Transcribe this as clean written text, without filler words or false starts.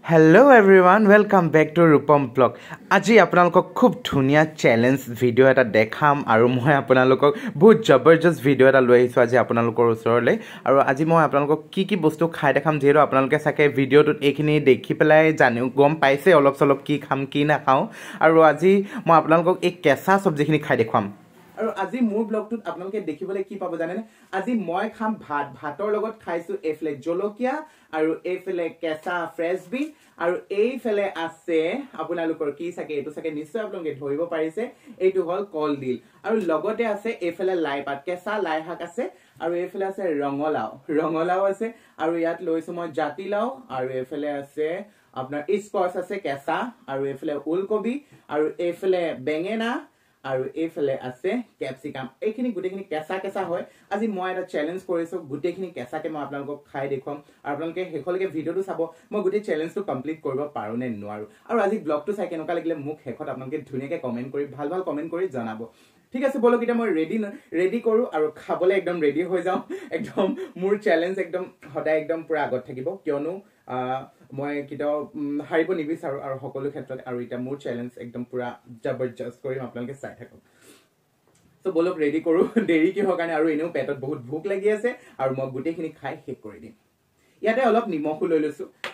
Hello everyone, welcome back to Rupam Vlog. আজি আপোনালোকক খুব ধুনিয়া চ্যালেঞ্জ ভিডিও এটা দেখাম আৰু মই আপোনালোকক বহুত জবৰদস্ত ভিডিও এটা লৈ আহিছো আজি আপোনালোকৰ ওচৰলৈ আৰু আজি মই আপোনালোকক কি বস্তু খাই দেখাম যেহেতু আপোনালোকে সাকে ভিডিওটোত এইখিনি দেখি পেলাই জানিও গম পাইছে অলপ সলপ কি খাম কি না খাও আৰু আজি মই আপোনালোকক এই কেঁচা সবজিখিনি খাই দেখাম আৰু আজি মোৰ ব্লগটোত আপোনালোকে দেখিবলৈ কি পাব জানেনে আজি মই খাম ভাতৰ লগত খাইছো এফলে জলকীয়া আৰু এফলে কেঁচা ফ্ৰেছ বিন আৰু এইফালে আছে আপোনালোকৰ কি সাকে এটো সাকে নিশ্চয় আপোনালোকে ধৰিব পাৰিছে এইটো হল কলডিল আৰু লগতে আছে এফালে লাই পাত কেঁচা লাই শাক আছে আৰু এফালে আছে ৰঙলাও আছে আৰু ইয়াত লৈছো মই জাতিলাও আৰু এফালে আছে আপোনাৰ স্কোয়াশ আছে কেঁচা আৰু এফালে ওলকবি আৰু এফালে বেঙেনা আৰু এফালে আছে ক্যাপসিকাম এইখিনি গুটেখিনি কেঁচা হয় আজি মই এটা চ্যালেঞ্জ কৰিছো গুটেখিনি কেঁচাকে মই আপোনালোকক খাই দেখুৱাম আৰু আপোনালোকে হেখলৈকে ভিডিওটো চাব মই গুটে চ্যালেঞ্জটো কমপ্লিট কৰিব পাৰো নে নোৱাৰো আৰু আজি ব্লগটো চাই কেনেকুৱা লাগিলে মোক হেখত আপোনালোকে ধুনিয়াকে কমেন্ট কৰি ভাল কমেন্ট কৰি জনাব ঠিক আছে বলক এটা মই ৰেডি কৰো আৰু খাবলৈ একদম ৰেডি হৈ যাও একদম মোৰ চ্যালেঞ্জ একদম হদাই একদম পুৰা আগত থাকিব কিয়নো মই কিটাও হাৰিব নিবিচাৰো আৰু সকলো ক্ষেত্ৰত আৰু এটা মোৰ চ্যালেঞ্জ একদম পুৰা জবৰদস্ত কৰিম আপোনালোকে চাই থাকক সো বলক ৰেডি কৰো দেৰি কি হোৱাৰ কাৰণে আৰু এনেও পেটত বহুত ভোক লাগি আছে আৰু মই গুটেখিনি খাই শেষ কৰি দিম ইয়াতে অলপ নিমখো লৈ লৈছো